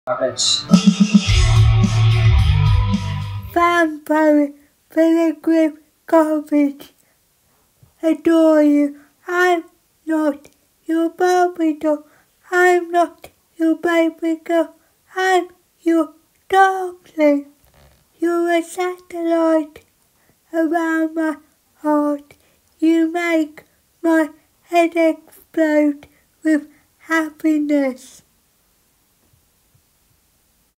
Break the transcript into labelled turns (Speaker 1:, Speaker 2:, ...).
Speaker 1: Tablets.
Speaker 2: Vampire Pilgrim garbage. Adore you. I'm not your Barbie doll. I'm not your baby girl. I'm your darling. You're a satellite around my heart. You make my head explode with happiness.